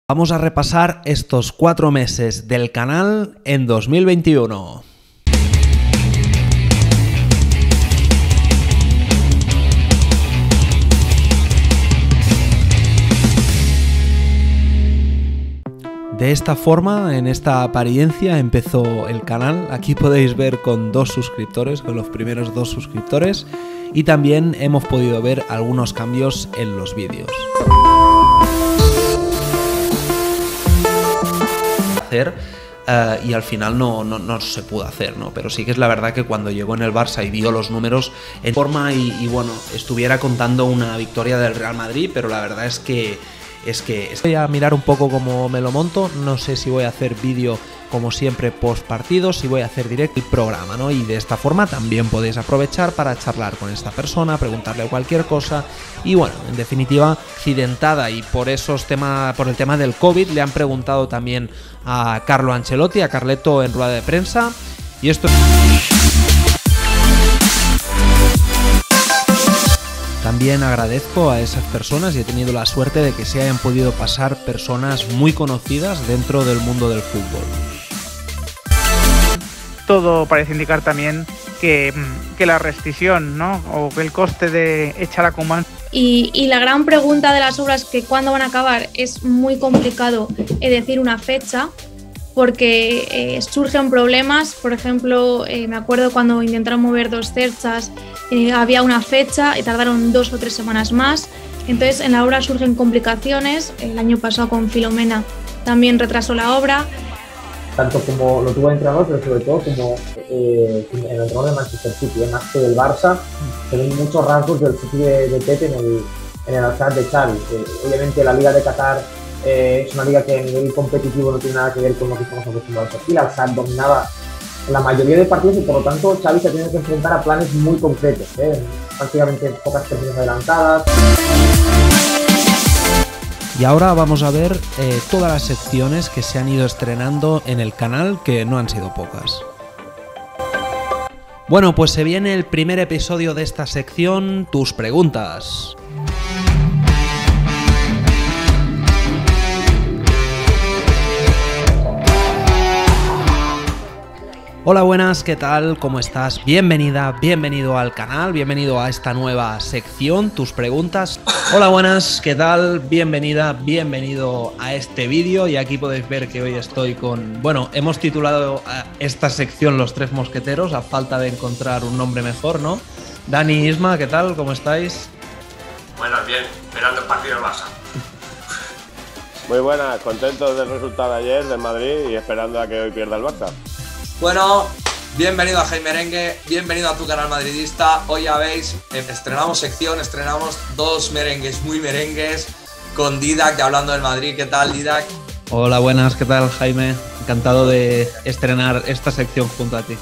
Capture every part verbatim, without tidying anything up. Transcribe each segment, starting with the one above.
Vamos a repasar estos cuatro meses del canal en dos mil veintiuno. De esta forma, en esta apariencia, empezó el canal. Aquí podéis ver con dos suscriptores, con los primeros dos suscriptores, y también hemos podido ver algunos cambios en los vídeos. Hacer uh, y al final no, no, no se pudo hacer, ¿no? Pero sí que es la verdad que cuando llegó en el Barça y vio los números en forma y, y bueno, estuviera contando una victoria del Real Madrid, pero la verdad es que Es que voy a mirar un poco cómo me lo monto. No sé si voy a hacer vídeo como siempre post partido, si voy a hacer directo el programa, ¿no? Y de esta forma también podéis aprovechar para charlar con esta persona, preguntarle cualquier cosa. Y bueno, en definitiva, accidentada, y por esos temas, por el tema del COVID, le han preguntado también a Carlo Ancelotti, a Carleto, en rueda de prensa. Y esto... También agradezco a esas personas y he tenido la suerte de que se hayan podido pasar personas muy conocidas dentro del mundo del fútbol. Todo parece indicar también que, que la rescisión, ¿no? O que el coste de echar a Koeman. Y, y la gran pregunta de las obras, que cuándo van a acabar, es muy complicado decir una fecha, porque eh, surgen problemas. Por ejemplo, eh, me acuerdo cuando intentaron mover dos cerchas, eh, había una fecha y tardaron dos o tres semanas más. Entonces en la obra surgen complicaciones. El año pasado con Filomena también retrasó la obra. Tanto como lo tuvo el entrenador, pero sobre todo como eh, en el entrenador de Manchester City, eh, más que del Barça, se ven muchos rasgos del City de, de Pepe en el, en el Al-Sadd de Xavi. Eh, obviamente la Liga de Qatar Eh, es una liga que a nivel competitivo no tiene nada que ver con lo que estamos acostumbrados aquí. La Al-Sadd dominaba la mayoría de partidos y por lo tanto Xavi se ha tenido que enfrentar a planes muy concretos, ¿eh? Prácticamente pocas personas adelantadas. Y ahora vamos a ver eh, todas las secciones que se han ido estrenando en el canal, que no han sido pocas. Bueno, pues se viene el primer episodio de esta sección, tus preguntas. Hola, buenas, ¿qué tal? ¿Cómo estás? Bienvenida, bienvenido al canal, bienvenido a esta nueva sección, tus preguntas. Hola, buenas, ¿qué tal? Bienvenida, bienvenido a este vídeo, y aquí podéis ver que hoy estoy con... Bueno, hemos titulado a esta sección Los Tres Mosqueteros, a falta de encontrar un nombre mejor, ¿no? Dani, Isma, ¿qué tal? ¿Cómo estáis? Bueno, bien, esperando el partido del Barça. Muy buenas, contentos del resultado de ayer del Madrid y esperando a que hoy pierda el Barça. Bueno, bienvenido a Hey Merengue, bienvenido a tu canal madridista. Hoy ya veis, estrenamos sección, estrenamos dos merengues muy merengues con Didac, hablando del Madrid. ¿Qué tal, Didac? Hola, buenas, ¿qué tal, Jaime? Encantado de estrenar esta sección junto a ti.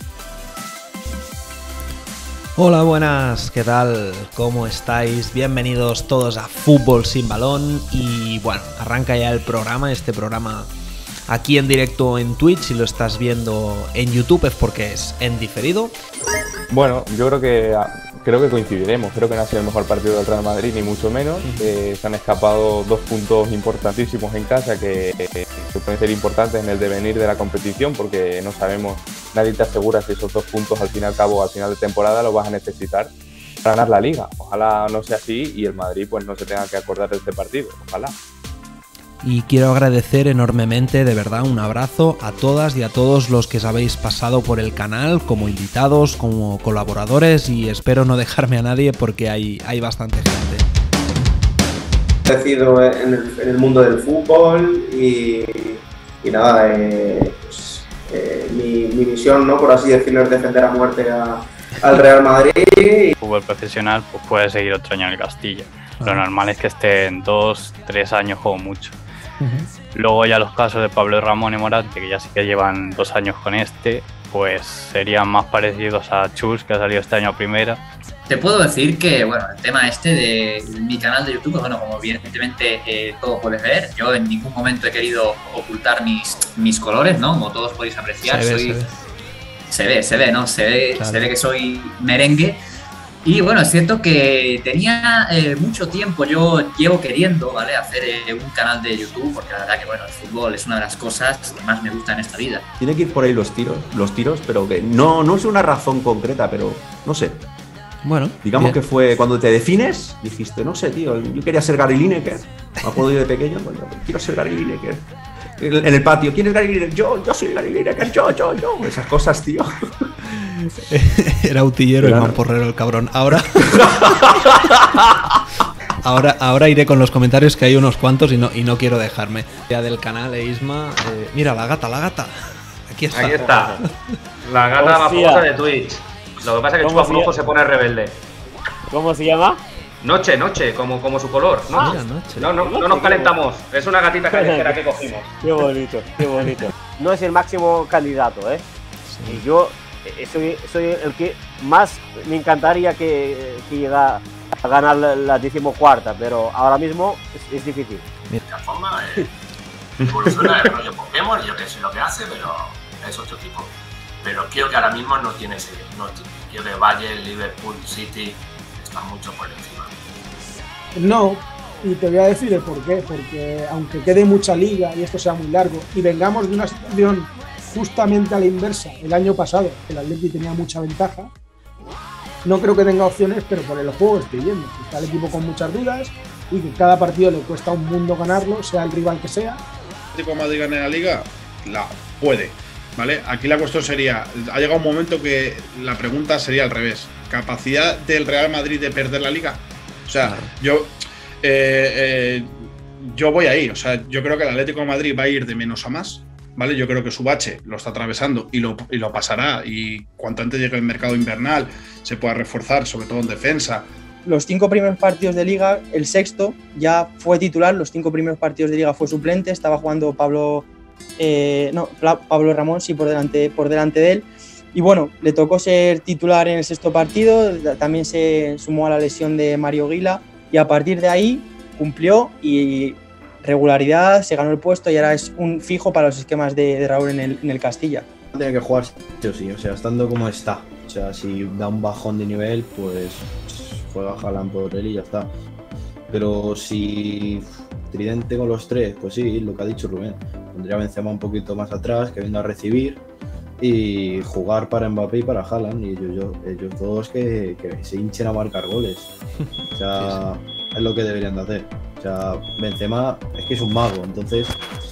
Hola, buenas, ¿qué tal? ¿Cómo estáis? Bienvenidos todos a Fútbol Sin Balón. Y bueno, arranca ya el programa, este programa aquí en directo en Twitch. Si lo estás viendo en YouTube es porque es en diferido. Bueno, yo creo que creo que coincidiremos. Creo que no ha sido el mejor partido del Real Madrid, ni mucho menos. Uh-huh. eh, se han escapado dos puntos importantísimos en casa que, que pueden ser importantes en el devenir de la competición, porque no sabemos, nadie te asegura si esos dos puntos al fin y al cabo, al final de temporada, los vas a necesitar para ganar la Liga. Ojalá no sea así y el Madrid pues no se tenga que acordar de este partido. Ojalá. Y quiero agradecer enormemente, de verdad, un abrazo a todas y a todos los que os habéis pasado por el canal como invitados, como colaboradores, y espero no dejarme a nadie porque hay, hay bastante gente. He crecido en el, en el mundo del fútbol y, y nada, eh, pues, eh, mi, mi misión, ¿no?, por así decirlo, es defender a muerte a, al Real Madrid. El fútbol profesional pues puede seguir otro año en el Castilla. Lo normal es que estén dos, tres años como mucho. Uh-huh. Luego ya los casos de Pablo Ramón y Morante, que ya sí que llevan dos años con este, pues serían más parecidos a Chus, que ha salido este año a primera. Te puedo decir que, bueno, el tema este de mi canal de YouTube, bueno, como evidentemente eh, todo puedes ver, yo en ningún momento he querido ocultar mis, mis colores, ¿no? Como todos podéis apreciar, se ve, soy... se ve. Se ve, se ve, ¿no? Se ve, claro. Se ve que soy merengue. Y bueno, es cierto que tenía eh, mucho tiempo, yo llevo queriendo, ¿vale? Hacer eh, un canal de YouTube, porque la verdad que, bueno, el fútbol es una de las cosas que más me gusta en esta vida. Tiene que ir por ahí los tiros, los tiros, pero que no, no es una razón concreta, pero no sé. Bueno, digamos bien. que fue cuando te defines, dijiste, no sé, tío, yo quería ser Gary Lineker, me acuerdo yo de pequeño, pues, quiero ser Gary Lineker. En el patio, ¿quién es Gary Lineker? Yo, yo soy Gary Lineker, yo, yo, yo. Esas cosas, tío. Era utillero claro. Y mamporrero el cabrón. Ahora... ahora ahora iré con los comentarios, que hay unos cuantos y no, y no quiero dejarme. Ya del canal, eh, Isma. Eh, mira, la gata, la gata. Aquí está. Aquí está. La gata más famosa de Twitch. Lo que pasa es que el chupa flojo se pone rebelde. ¿Cómo se llama? Noche, noche, como, como su color. ¿No? Ah, mira, noche. No, no, no nos calentamos. Es una gatita callejera que cogimos. Qué bonito, qué bonito. No es el máximo candidato, ¿eh? Sí. Y yo soy, soy el que más me encantaría que, que llegara a ganar la, la decimocuarta, pero ahora mismo es, es difícil. De esta forma, eh, evoluciona el rollo Pokémon, yo que sé lo que hace, pero es otro tipo. Pero creo que ahora mismo no tiene ese. No, creo que Bayern, Liverpool, City están mucho por encima. No, y te voy a decir el por qué, porque aunque quede mucha liga y esto sea muy largo, y vengamos de una situación justamente a la inversa, el año pasado el Atleti tenía mucha ventaja, no creo que tenga opciones, pero por el juego estoy viendo, está el equipo con muchas dudas y que cada partido le cuesta un mundo ganarlo, sea el rival que sea. ¿El Atlético de Madrid gane la liga? La puede, ¿vale? Aquí la cuestión sería, ha llegado un momento que la pregunta sería al revés, ¿capacidad del Real Madrid de perder la liga? O sea, claro. yo eh, eh, yo voy ahí, o sea, yo creo que el Atlético de Madrid va a ir de menos a más, ¿vale? Yo creo que su bache lo está atravesando y lo, y lo pasará, y cuanto antes llegue el mercado invernal se pueda reforzar, sobre todo en defensa. Los cinco primeros partidos de Liga, el sexto ya fue titular, los cinco primeros partidos de Liga fue suplente, estaba jugando Pablo, eh, no, Pablo Ramón, sí, por delante, por delante de él. Y bueno, le tocó ser titular en el sexto partido, también se sumó a la lesión de Mario Guila y a partir de ahí cumplió y regularidad, se ganó el puesto y ahora es un fijo para los esquemas de, de Raúl en el, en el Castilla. Tiene que jugar sí o sí, o sea, estando como está. O sea, si da un bajón de nivel, pues juega Haaland por él y ya está. Pero si tridente con los tres, pues sí, lo que ha dicho Rubén. Pondría a Benzema un poquito más atrás, que venga a recibir y jugar para Mbappé y para Haaland, y ellos, yo, ellos dos que, que se hinchen a marcar goles. O sea, sí, sí. Es lo que deberían de hacer. O sea, Benzema es que es un mago, entonces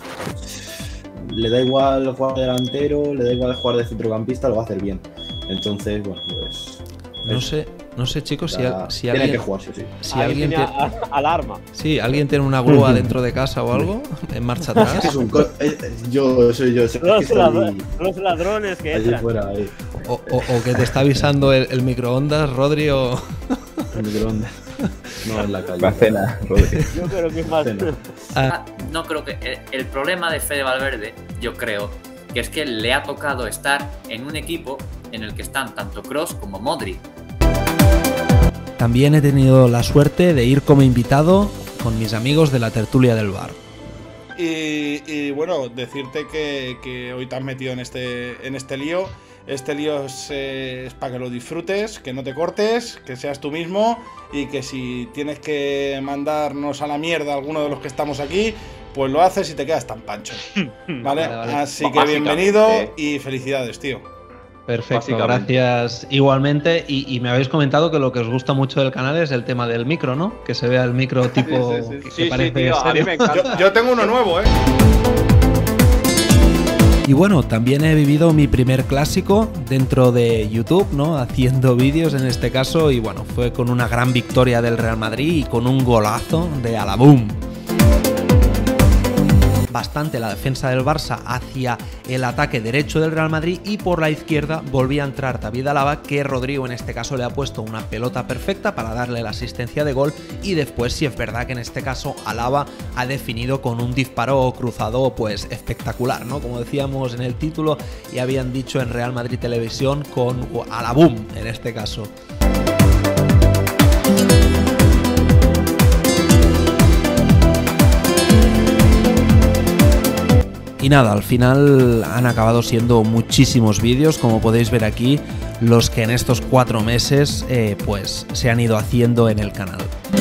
le da igual jugar de delantero, le da igual jugar de centrocampista, lo va a hacer bien. Entonces, bueno, pues... No sé, no sé, chicos, o sea, si, si tiene alguien... que jugar, sí, sí. Si alguien tiene tiene... alarma. Sí, alguien tiene una grúa dentro de casa o algo, en marcha atrás. Es un co... yo soy yo. Soy los, ladrones, los ladrones que allí entran. Fuera, ahí. O, o, o que te está avisando el, el microondas, Rodri, o... El microondas. No, en la calle. La cena, Rodri. Yo creo que es más... Ah, no creo que... El, el problema de Fede Valverde, yo creo, que es que le ha tocado estar en un equipo en el que están tanto Kroos como Modric. También he tenido la suerte de ir como invitado con mis amigos de la tertulia del bar. Y, y bueno, decirte que, que hoy te has metido en este, en este lío. Este lío es, eh, es para que lo disfrutes, que no te cortes, que seas tú mismo y que si tienes que mandarnos a la mierda a alguno de los que estamos aquí, pues lo haces y te quedas tan pancho. ¿Vale? Vale, vale. Así que bienvenido y felicidades, tío. Perfecto, gracias igualmente. Y, y me habéis comentado que lo que os gusta mucho del canal es el tema del micro, ¿no? Que se vea el micro tipo sí, sí, sí. que, sí, que parece sí, tío, a mí me encanta. Yo, yo tengo uno nuevo, ¿eh? Y bueno, también he vivido mi primer clásico dentro de YouTube, ¿no? Haciendo vídeos en este caso, y bueno, fue con una gran victoria del Real Madrid y con un golazo de Alabum. Bastante la defensa del Barça hacia el ataque derecho del Real Madrid, y por la izquierda volvía a entrar David Alaba, que Rodrigo en este caso le ha puesto una pelota perfecta para darle la asistencia de gol, y después sí es verdad que en este caso Alaba ha definido con un disparo cruzado pues espectacular, ¿no? Como decíamos en el título y habían dicho en Real Madrid Televisión, con Alabum en este caso. Y nada, al final han acabado siendo muchísimos vídeos, como podéis ver aquí, los que en estos cuatro meses eh, pues se han ido haciendo en el canal.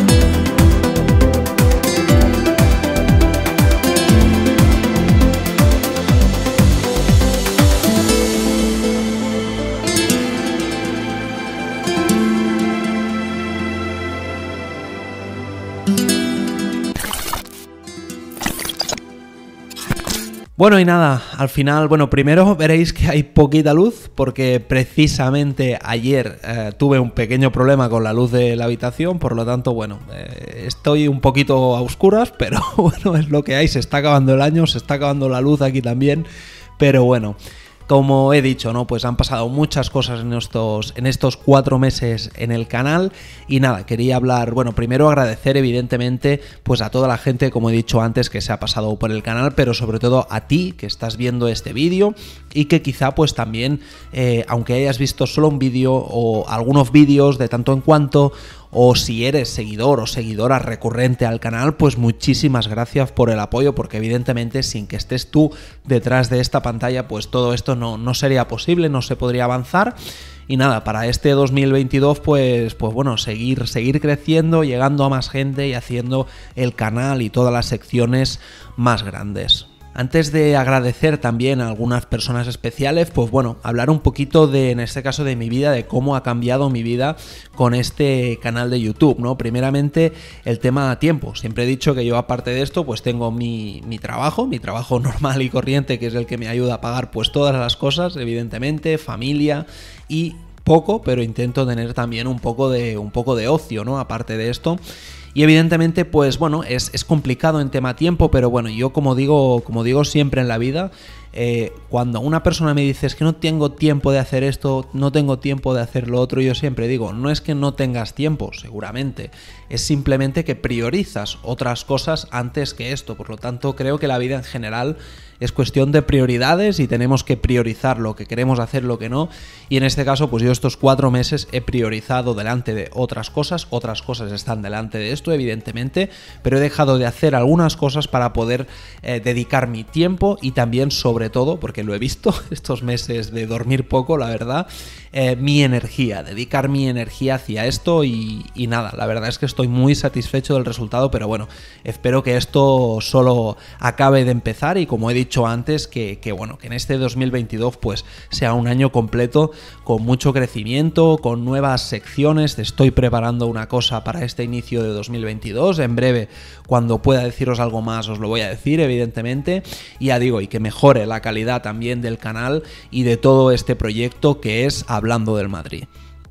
Bueno, y nada, al final, bueno, primero veréis que hay poquita luz porque precisamente ayer eh, tuve un pequeño problema con la luz de la habitación, por lo tanto, bueno, eh, estoy un poquito a oscuras, pero bueno, es lo que hay, se está acabando el año, se está acabando la luz aquí también, pero bueno. Como he dicho, ¿no? Pues han pasado muchas cosas en estos, en estos cuatro meses en el canal y nada, quería hablar, bueno, primero agradecer evidentemente pues a toda la gente, como he dicho antes, que se ha pasado por el canal, pero sobre todo a ti que estás viendo este vídeo y que quizá pues también, eh, aunque hayas visto solo un vídeo o algunos vídeos de tanto en cuanto, o si eres seguidor o seguidora recurrente al canal, pues muchísimas gracias por el apoyo, porque evidentemente sin que estés tú detrás de esta pantalla, pues todo esto no, no sería posible, no se podría avanzar. Y nada, para este dos mil veintidós, pues, pues bueno, seguir, seguir creciendo, llegando a más gente y haciendo el canal y todas las secciones más grandes. Antes de agradecer también a algunas personas especiales, pues bueno, hablar un poquito de, en este caso, de mi vida, de cómo ha cambiado mi vida con este canal de YouTube, ¿no? Primeramente, el tema tiempo. Siempre he dicho que yo, aparte de esto, pues tengo mi, mi trabajo, mi trabajo normal y corriente, que es el que me ayuda a pagar pues todas las cosas, evidentemente, familia y poco, pero intento tener también un poco de, un poco de ocio, ¿no? Aparte de esto. Y evidentemente, pues bueno, es, es complicado en tema tiempo, pero bueno, yo como digo, como digo siempre en la vida, eh, cuando una persona me dice es que no tengo tiempo de hacer esto, no tengo tiempo de hacer lo otro, yo siempre digo, no es que no tengas tiempo, seguramente, es simplemente que priorizas otras cosas antes que esto. Por lo tanto, creo que la vida en general es cuestión de prioridades y tenemos que priorizar lo que queremos hacer, lo que no. Y en este caso, pues yo estos cuatro meses he priorizado delante de otras cosas, otras cosas están delante de esto, evidentemente, pero he dejado de hacer algunas cosas para poder eh, dedicar mi tiempo y también, sobre todo, porque lo he visto estos meses de dormir poco, la verdad, eh, mi energía, dedicar mi energía hacia esto y, y nada, la verdad es que estoy muy satisfecho del resultado, pero bueno, espero que esto solo acabe de empezar y, como he dicho antes, que, que bueno, que en este dos mil veintidós pues sea un año completo con mucho crecimiento, con nuevas secciones. Estoy preparando una cosa para este inicio de dos mil veintidós, en breve, cuando pueda deciros algo más os lo voy a decir, evidentemente, y ya digo, y que mejore la calidad también del canal y de todo este proyecto que es Hablando del Madrid.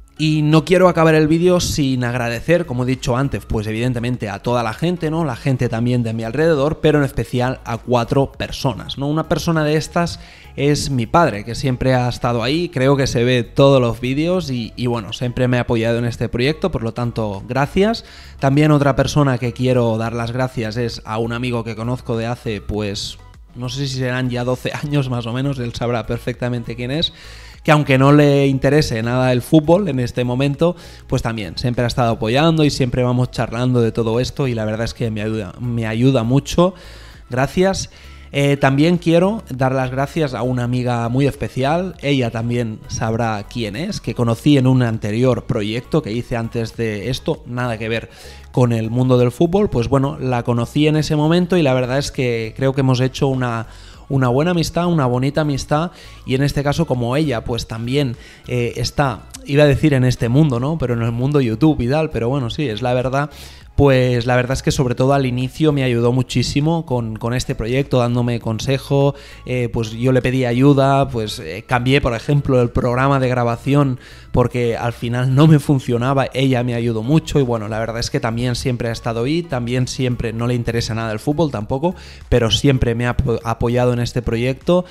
Y no quiero acabar el vídeo sin agradecer, como he dicho antes, pues evidentemente a toda la gente, ¿no? La gente también de mi alrededor, pero en especial a cuatro personas, ¿no? Una persona de estas es mi padre, que siempre ha estado ahí, creo que se ve todos los vídeos y, y bueno, siempre me ha apoyado en este proyecto, por lo tanto, gracias. También otra persona que quiero dar las gracias es a un amigo que conozco de hace, pues, no sé si serán ya doce años más o menos, él sabrá perfectamente quién es, que aunque no le interese nada el fútbol en este momento, pues también siempre ha estado apoyando y siempre vamos charlando de todo esto y la verdad es que me ayuda, me ayuda mucho. Gracias. Eh, también quiero dar las gracias a una amiga muy especial, ella también sabrá quién es, que conocí en un anterior proyecto que hice antes de esto, nada que ver con el mundo del fútbol, pues bueno, la conocí en ese momento y la verdad es que creo que hemos hecho una... una buena amistad, una bonita amistad y en este caso como ella pues también eh, está, iba a decir en este mundo, ¿no? Pero en el mundo YouTube y tal, pero bueno, sí, es la verdad. Pues la verdad es que sobre todo al inicio me ayudó muchísimo con, con este proyecto, dándome consejo, eh, pues yo le pedí ayuda, pues eh, cambié por ejemplo el programa de grabación porque al final no me funcionaba, ella me ayudó mucho y bueno, la verdad es que también siempre ha estado ahí, también siempre no le interesa nada el fútbol tampoco, pero siempre me ha apoyado en este proyecto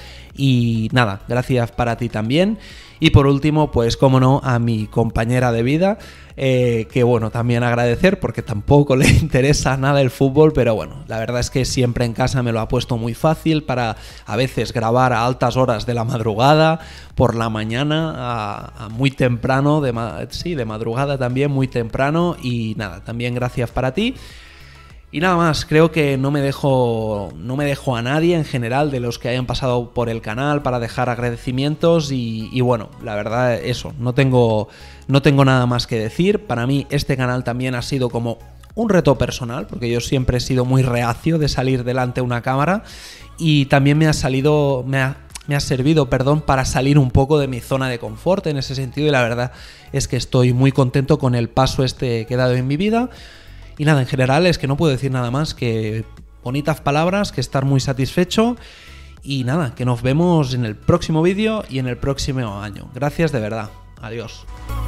y nada, gracias para ti también. Y por último, pues como no, a mi compañera de vida, eh, que bueno, también agradecer porque tampoco le interesa nada el fútbol, pero bueno, la verdad es que siempre en casa me lo ha puesto muy fácil para a veces grabar a altas horas de la madrugada, por la mañana, a, a muy temprano, de, sí, de madrugada también, muy temprano y nada, también gracias para ti. Y nada más, creo que no me dejo no me dejo a nadie en general de los que hayan pasado por el canal para dejar agradecimientos y, y bueno, la verdad eso, no tengo, no tengo nada más que decir. Para mí este canal también ha sido como un reto personal, porque yo siempre he sido muy reacio de salir delante de una cámara y también me ha salido, me ha, me ha servido, perdón, para salir un poco de mi zona de confort en ese sentido y la verdad es que estoy muy contento con el paso este que he dado en mi vida. Y nada, en general es que no puedo decir nada más que bonitas palabras, que estar muy satisfecho y nada, que nos vemos en el próximo vídeo y en el próximo año. Gracias de verdad. Adiós.